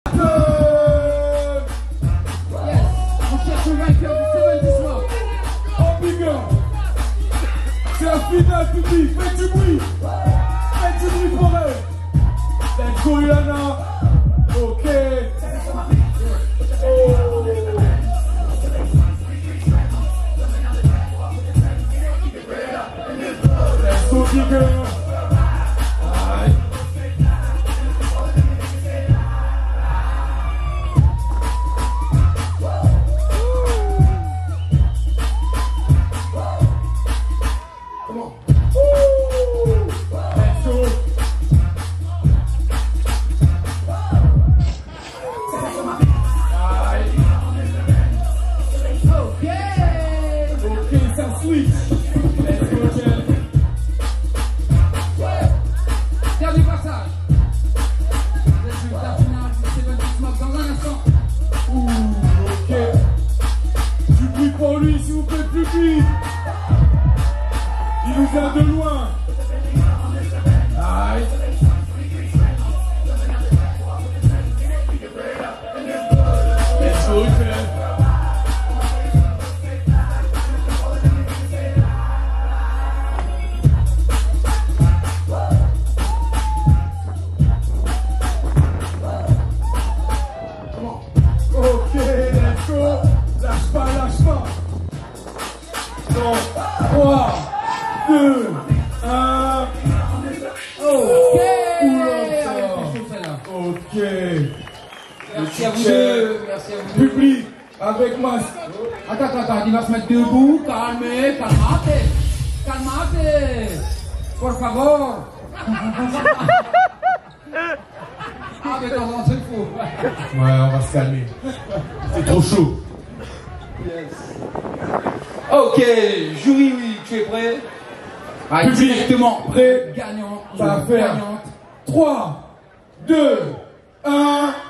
Yes, on cherche le vainqueur du 70 Smoke. En bigger. C'est la finale, public. Faites du bruit. Faites du bruit pour elle. Let's go, Ilana. Ok. Oh. Let's go, bigger. Dernier passage. Résultat final du 70 Smoke dans un instant. Ok. Du bruit pour lui, s'il vous plaît, public. Il nous vient de loin. Aïe. Let's go, ok, let's go. Lâche pas, lâche pas. Donc, 3, 2, 1. Ok. Ok. Merci à vous deux. Merci à vous deux. Public, avec masque. Attends, il va se mettre debout, calmez, calmate. Por favor. Ah, mais t'en rends, c'est fou. Ouais, on va se calmer. C'est trop chaud. Yes. Ok, jury, oui, tu es prêt? Ah, Public, directement prêt. gagnant. Ça va faire 3, 2, 1.